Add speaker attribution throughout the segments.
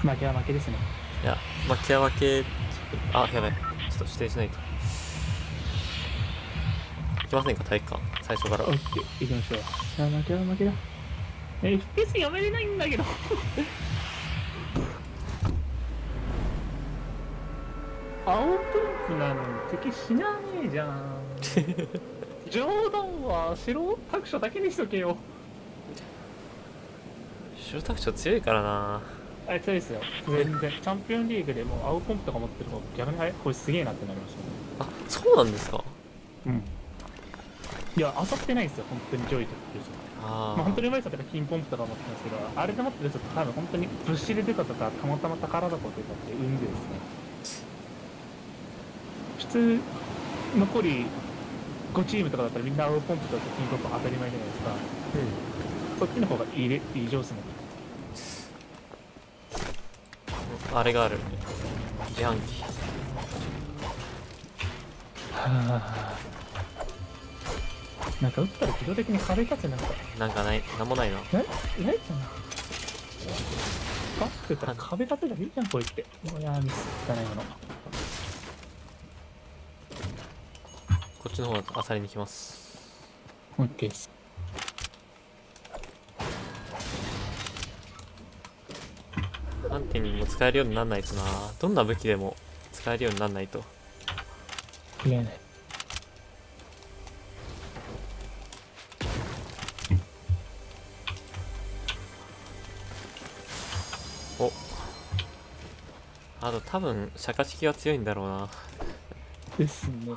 Speaker 1: 負けは負けですね。
Speaker 2: いや、負けは負け。あ、やばい。ちょっと指定しないと。いきませんか、体育館。最初から。
Speaker 1: オッケー、行きましょう。あ、負けは負けだ。FPS やめれないんだけど。青ポンプなのに敵死なねえじゃん。冗談は白タクショだけにしとけよ。
Speaker 2: 白タクション強いからな。
Speaker 1: あいつですよ。全然。チャンピオンリーグでもう青ポンプとか持ってる方逆に、これすげえなってなりましたね。
Speaker 2: あ、そうなんですか。
Speaker 1: うん。いや、遊ってないんですよ、本当に上位とってる人。まあ、本当に上手い人とか金ポンプとか持ってますけど、あれで持ってる人って多分本当にブッシュで出たとか、たまたま宝箱出たって運でですね。普通、残り5チームとかだったらみんな青ポンプとか金ポンプ当たり前じゃないですか。そっちの方が異常っすね。
Speaker 2: あれがある。自販機。
Speaker 1: はぁ。なんか打ったら自動的に壁立つなんか、
Speaker 2: なんかない、なんもないな。
Speaker 1: ないかな。バックから壁立てたらいいじゃん、こいって。いやー、ミスったね、今の。
Speaker 2: こっちの方が漁りに来ます。
Speaker 1: オッケーです。
Speaker 2: ハンティングも使えるようになんないとな。どんな武器でも使えるようになんないと。
Speaker 1: 間違いない。
Speaker 2: お、あと多分シャカチキが強いんだろうな。
Speaker 1: ですね。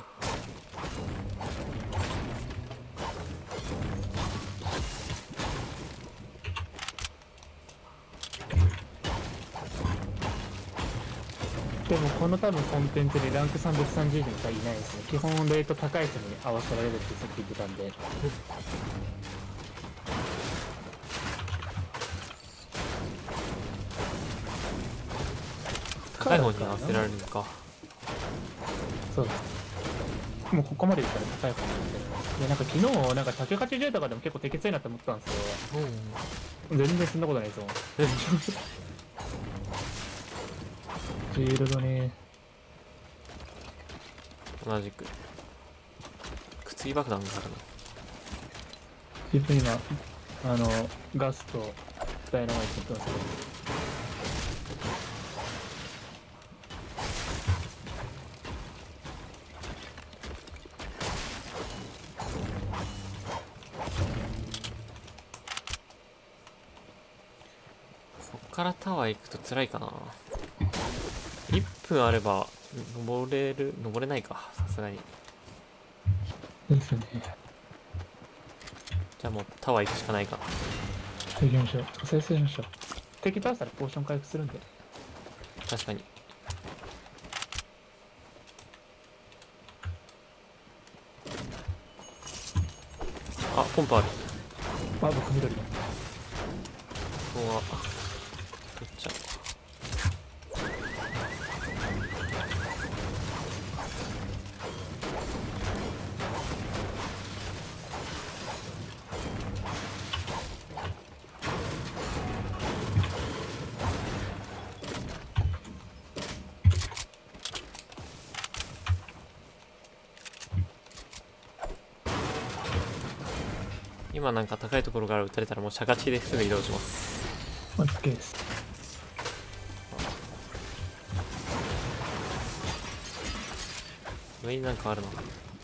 Speaker 1: でもこの多分コンテンツでランク330人しかいないですね。基本レート高い人に合わせられるってさっき言ってたんで。
Speaker 2: 高い方に合わせられるのか。
Speaker 1: そうです。もうここまでいったら高い方なんで。いや、なんか昨日、なんか180とかでも結構適強いなって思ったんです
Speaker 2: うん。
Speaker 1: よ。全然そんなことないですよ。シールドね。
Speaker 2: 同じく。靴爆弾があるな。
Speaker 1: 自分今、ガスとダイナマイト持ってますけど。
Speaker 2: こっからタワー行くと辛いかな。1分あれば登れないか、さすがに。
Speaker 1: ですね。
Speaker 2: じゃあもうタワー行くしかないか。
Speaker 1: 行きましょう。再生しましょう。敵倒したらポーション回復するんで。
Speaker 2: 確かに。あ、ポンプある。
Speaker 1: あ、僕緑だ。
Speaker 2: ここは取っちゃう。今なんか高いところから撃たれたらもうシャカチキですぐ移動します。
Speaker 1: OK です。
Speaker 2: 上になんかあるの。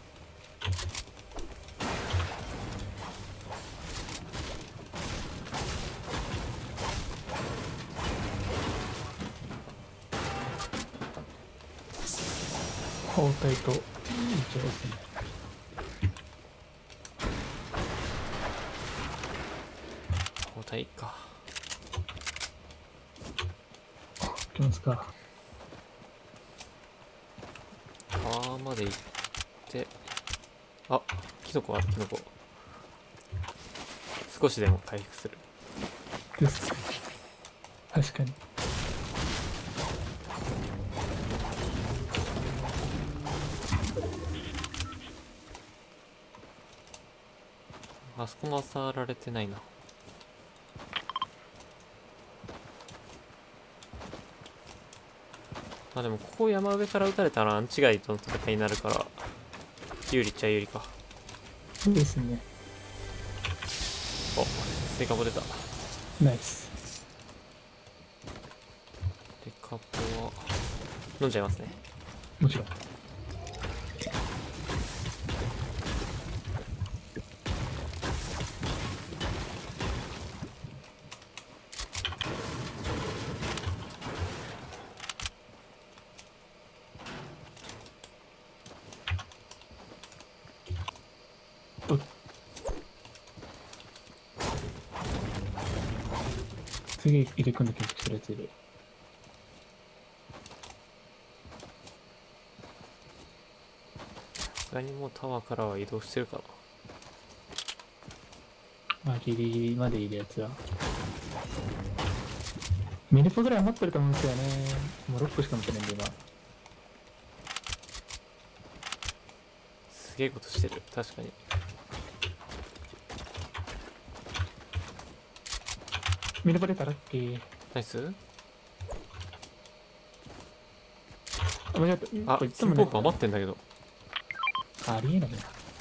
Speaker 1: 包帯と一応ですね。
Speaker 2: 包帯か。
Speaker 1: いきますか。
Speaker 2: 川まで行って、あ、キノコある、キノコ。少しでも回復する。
Speaker 1: です。確かに。
Speaker 2: あそこも触られてないな。 まあでもここ山上から撃たれたらアンチガイとの戦いになるから有利っちゃ有利か。
Speaker 1: そうですね。
Speaker 2: お、デカボ出た。
Speaker 1: ナイス。
Speaker 2: デカボは飲んじゃいますね。
Speaker 1: もちろん。次入れ込んで建築するやついる。
Speaker 2: さすがにもうタワーからは移動してるかな。
Speaker 1: まあギリギリまでいるやつはミニポぐらい余ってると思うんですよね。もう6個しか持ってないんで今。
Speaker 2: すげえことしてる。確かに。
Speaker 1: ミニポ出たらっけ。
Speaker 2: ナイス。
Speaker 1: あ、間違った。
Speaker 2: あ、キンポンプ余ってんだけど。
Speaker 1: ありえないな。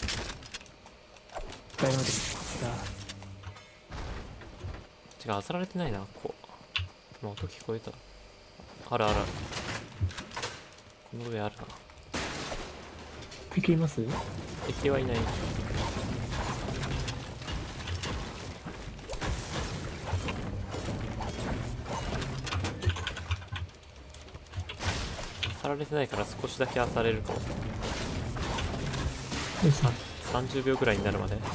Speaker 1: だいぶ待ってき
Speaker 2: 違う、漁られてないな、こう。今音聞こえた。あるある。この上あるな。
Speaker 1: 敵います？
Speaker 2: 敵はいない。漁られてないから少しだけ漁れるかも。30秒ぐらいになるまで。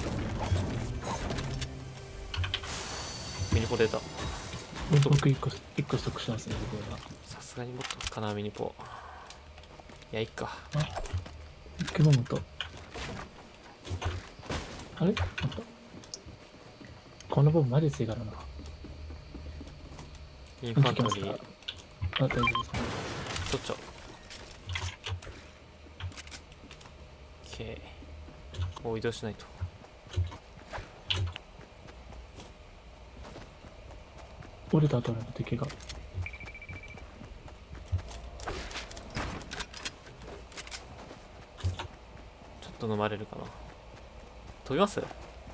Speaker 2: ミニポ出た。
Speaker 1: 僕1個ストックしてますね、僕は。
Speaker 2: さすがにもっとかな、ミニポ。いや、いっか。
Speaker 1: 熊本。あれ？あった。このボムマジ強いからな。
Speaker 2: インファントリー。
Speaker 1: あ、大丈夫ですね。
Speaker 2: 取っちゃおう。OK。もう移動しないと。
Speaker 1: 折れた後の敵が。
Speaker 2: ちょっと飲まれるかな。飛びます？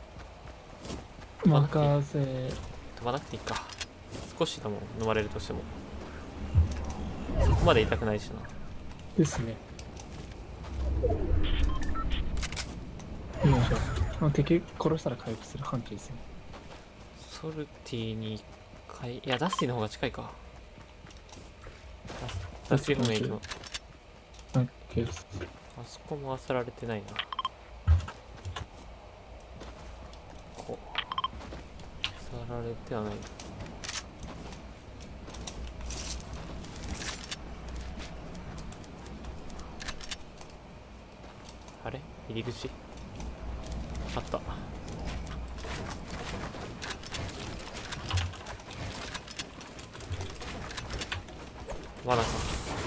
Speaker 1: 任せ。
Speaker 2: 飛ばなくていいか。少しでも飲まれるとしても。そこまで痛くないしな。
Speaker 1: ですね。よいしょ。敵殺したら回復する半径ですね。
Speaker 2: ソルティに1回。いや、ダスティの方が近いか。ダスティ方面行くの。あそこも漁られてないな。こう。漁られてはない。あれ？入り口？あった。罠か。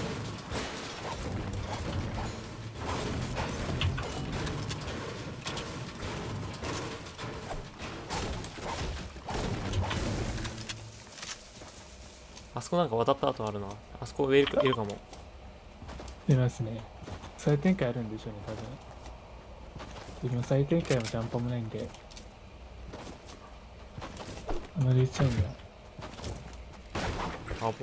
Speaker 2: あそこなんか渡った後あるな。あそこ上いるかも。
Speaker 1: いますね。再展開あるんでしょうね、多分。今再展開もジャンパもないんで。入れちゃうんだ。
Speaker 2: あ、ボン。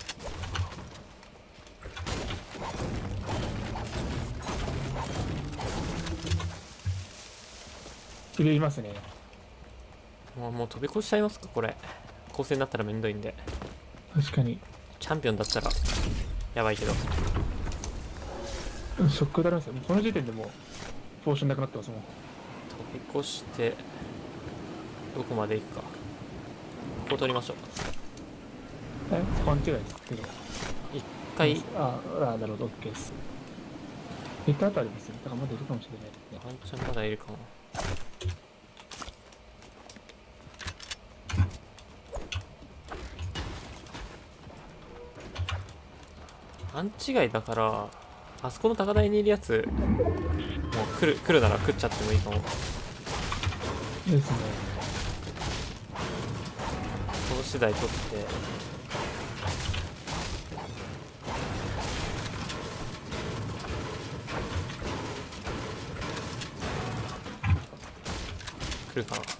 Speaker 1: 入れますね。
Speaker 2: もう飛び越しちゃいますか、これ。構成になったらめんどいんで。
Speaker 1: 確かに。
Speaker 2: チャンピオンだったら、やばいけど。
Speaker 1: ショックだるんですよ。もうこの時点でもう、ポーションなくなってますもん。
Speaker 2: 飛び越して、どこまで行くか。ここ取りましょう。
Speaker 1: 勘違いですけど。
Speaker 2: 一回。
Speaker 1: なるほど、OK です。リタートありますね。だからまだいるかもしれないですね。
Speaker 2: ワンチャンまだいるかも。勘違いだから、あそこの高台にいるやつ、もう来るなら食っちゃってもいいかも。
Speaker 1: ですね。
Speaker 2: その次第取って。 来るかな。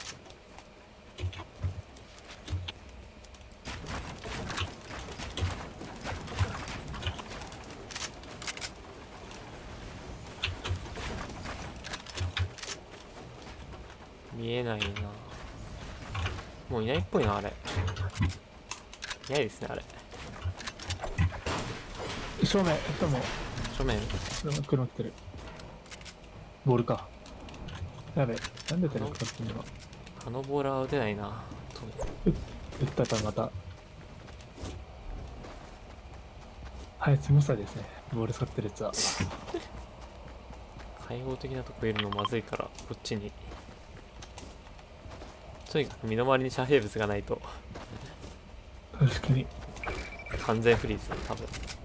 Speaker 2: 見えないな。もういないっぽいな、あれ。いないですね、あれ。
Speaker 1: 正面、人も、
Speaker 2: 正面。
Speaker 1: 黒ってる。ボールか。やべ、なんでテレビ使ってんの。
Speaker 2: あのボーラーは打てないな。
Speaker 1: 打ったかまた。はい、つむさですね。ボール使ってるやつは。
Speaker 2: 開放的なとこいるのまずいから、こっちに。とにかく身の回りに遮蔽物がないと。
Speaker 1: 確かに。
Speaker 2: 完全フリーズ、多分。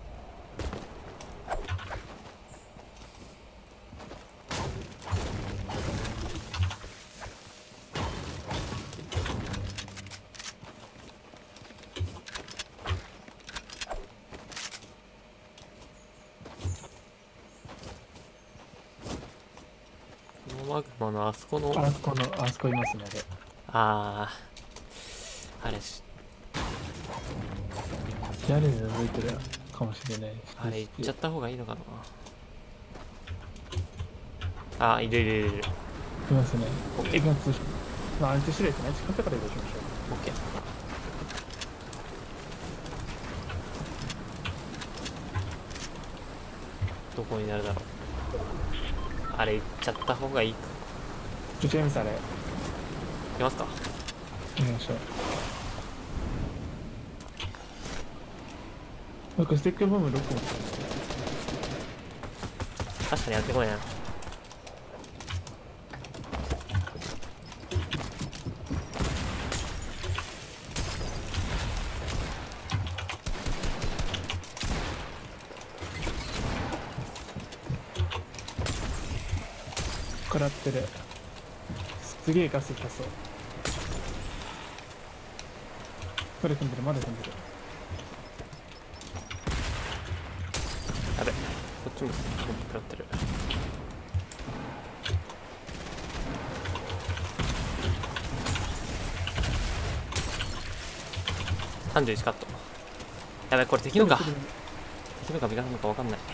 Speaker 2: このマグマのあそこの、
Speaker 1: あそこいますね、あれ。
Speaker 2: あれし、
Speaker 1: 屋根で覗いてるかもしれない。
Speaker 2: あれ行っちゃった方がいいのかな。いるいるいるいる。
Speaker 1: いますね。
Speaker 2: オッケー。
Speaker 1: まあ、安定してですね。近くから移動しましょ
Speaker 2: オッケー。どこになるだろう。あれ行っちゃった方がいいか。
Speaker 1: う。ジェームスあれ。
Speaker 2: 行きますか。
Speaker 1: お願いします。なんかスティックボム6個。
Speaker 2: 確かにやってこいな。
Speaker 1: 食らってる。すげえガス痛そう。これ踏んでる、まだ踏んでる。
Speaker 2: やべ、こっちも食らってる。31カット。やべ、これ敵のか。敵のか味方のか分かんない。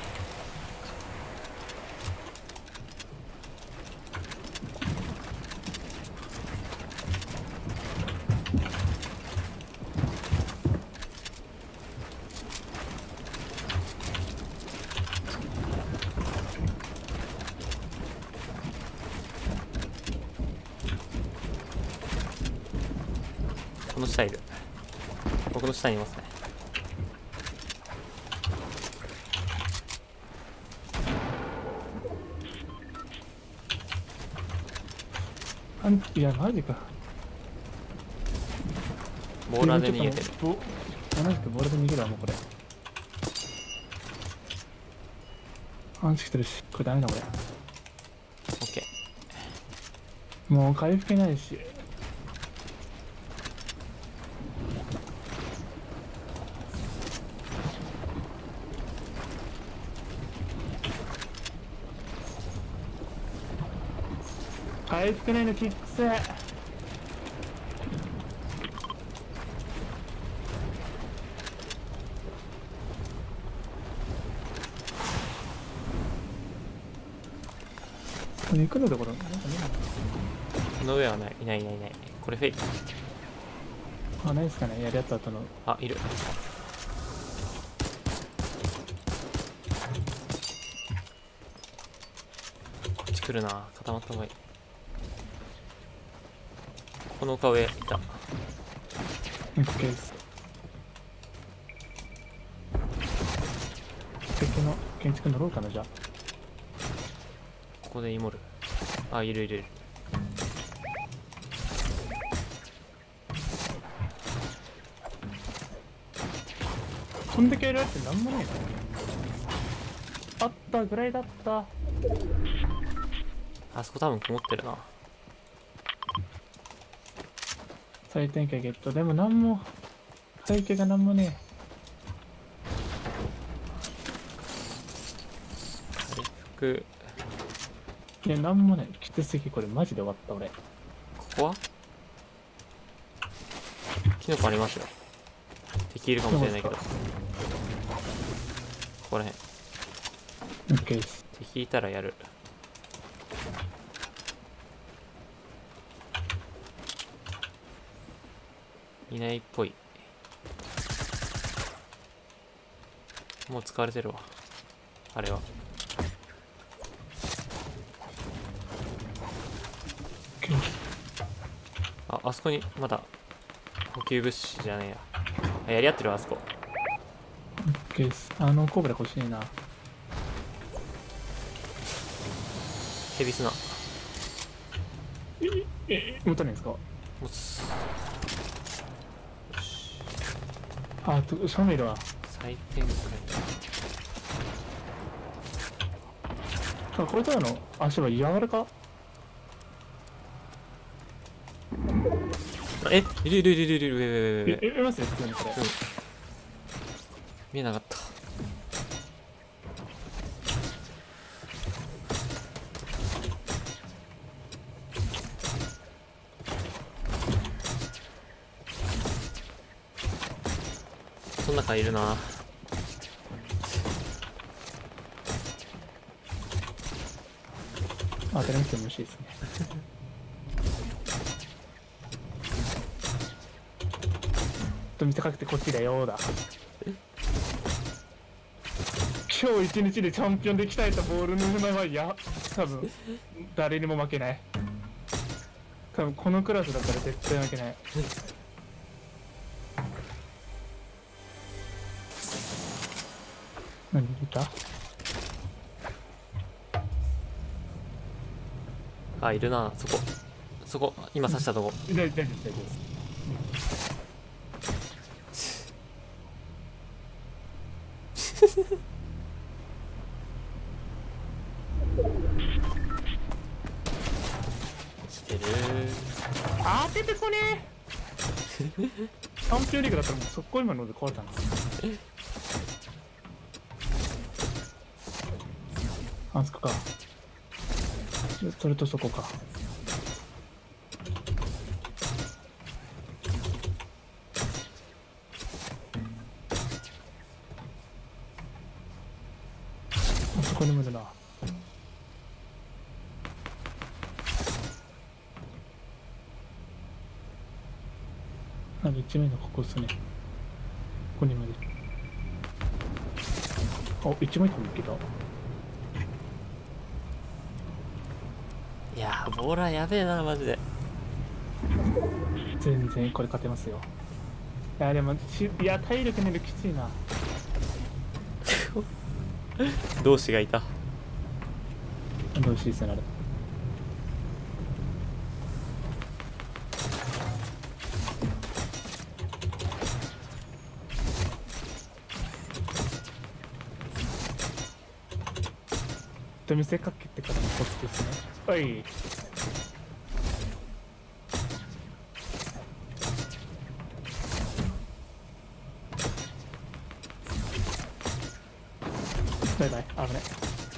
Speaker 2: この下いる。僕の下にいますね。
Speaker 1: いや、マジか。
Speaker 2: ボーラーで逃げてる。
Speaker 1: 同じくボールで逃げるわ、もうこれ。アンチ来てるし、これダメだ、これ。
Speaker 2: オッケ
Speaker 1: もう回復ないし。回復ないのきっつい。肉のところなんかね。
Speaker 2: ー。この上はない。いないいないいない。これフェイク。
Speaker 1: あ、ないですかね、やり合った後の。
Speaker 2: いる。こっち来るな。固まった方がいい。この丘上いた。
Speaker 1: OK です。敵の建築乗ろうかな、じゃあ。
Speaker 2: ここでイモる。いるいるいる。
Speaker 1: こんだけやるってなんもないの。あったぐらいだった。
Speaker 2: あそこ多分こもってるな。
Speaker 1: 再展開ゲット。でもなんも背景がなんもね
Speaker 2: 回復。
Speaker 1: え。いや、なんもねえ。きつすぎ、これマジで終わった俺。
Speaker 2: こはキノコありますよ。敵いるかもしれないけど。ここらへん。
Speaker 1: OK です。
Speaker 2: 敵いたらやる。いないっぽい。もう使われてるわ。あれは。
Speaker 1: OK
Speaker 2: あそこにまだ補給物資じゃねえや。あ、やり合ってるわ、あそこ。
Speaker 1: です。コブラ欲しいな。
Speaker 2: ヘビ砂。
Speaker 1: 持たないんですか？
Speaker 2: 持つ。
Speaker 1: シャメルは。
Speaker 2: 最展開。
Speaker 1: これからの足は柔らか？
Speaker 2: いるいるいるいるいる。
Speaker 1: いますよ、普通にこれ。
Speaker 2: 見えなかった。そん中いるな。
Speaker 1: 当たり前って欲しいですね。と見せかけてこっちだよーだ。今日一日でチャンピオンで鍛えたボールの名前は多分誰にも負けない。多分このクラスだったら絶対負けない。何出た？
Speaker 2: あ、いるな。そこ今刺したとこ。
Speaker 1: 大丈夫です。
Speaker 2: してる。
Speaker 1: 当ててこねえ。チャンピオンリーグだったらもう速攻今ので壊れたんです。あそこか。それとそこか。あそこにもいるな。なんで1名のここっすね。ここにもいる。あ、1枚ともいけた。
Speaker 2: いやー、ボーラーやべえな、マジで。
Speaker 1: 全然これ勝てますよ。いやでも体力ねるきついな。
Speaker 2: 同志がいた。
Speaker 1: どうしいですねあれ。と見せかけてからのコツですね。はい。バイバイ、危ね。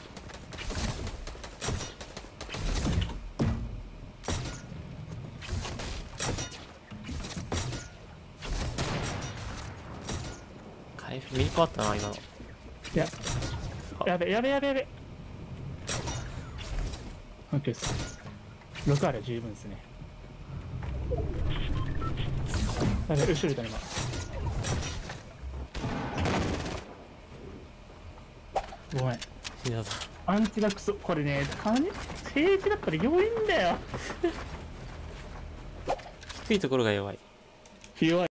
Speaker 2: 回復ミリコあったな、今の。
Speaker 1: いや、やべ。OK です。6あれ十分ですね。やべ、後ろいた今。ごめん。
Speaker 2: 皆さん。
Speaker 1: アンチがクソ。これね、政治だったら弱いんだよ。
Speaker 2: 低いところが弱い。
Speaker 1: 弱い。